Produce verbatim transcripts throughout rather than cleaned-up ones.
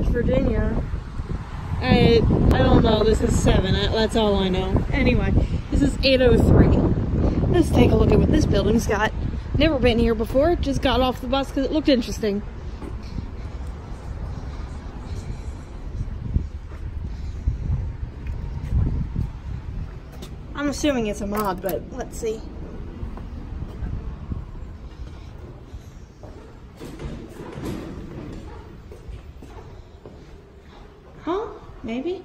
Virginia. I I don't know. This is seven. That's all I know. Anyway, this is eight oh three. Let's take a look at what this building's got. Never been here before. Just got off the bus because it looked interesting. I'm assuming it's a mod, but let's see. Huh? Maybe?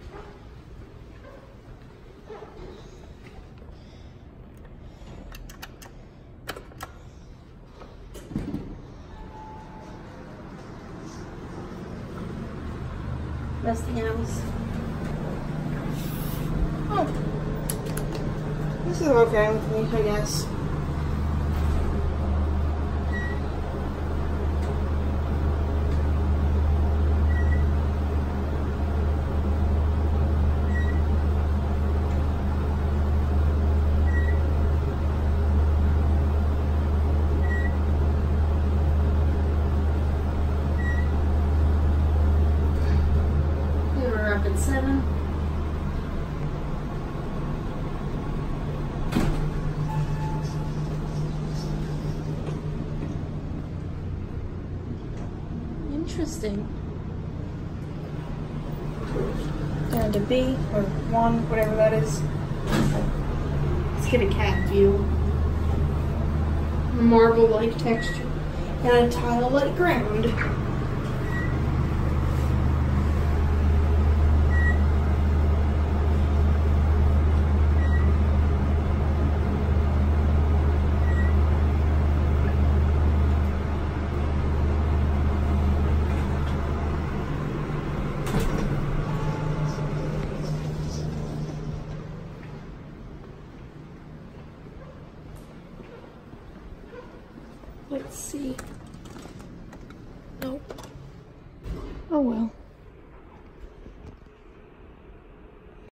Westinghouse. Oh. This is okay with me, I guess. We're up at seven. Interesting. Down to B, or one, whatever that is. Let's get a cat view. Marble-like texture. And a tile-like ground. Let's see. Nope. Oh well.